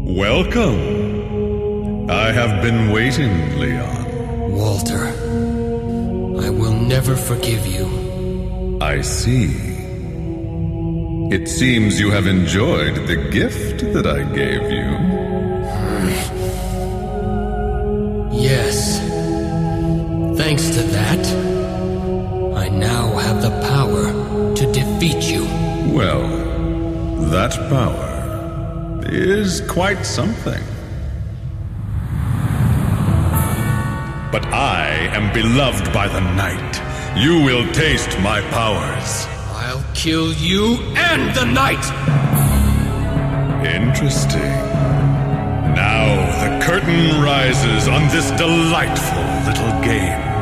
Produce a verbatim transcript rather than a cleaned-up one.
Welcome. I have been waiting, Leon. Walter, I will never forgive you. I see. It seems you have enjoyed the gift that I gave you. Yes. Thanks to that, I now have the power to defeat you. Well, that power is quite something. But I am beloved by the night. You will taste my powers. I'll kill you and the knight! Interesting. Now the curtain rises on this delightful little game.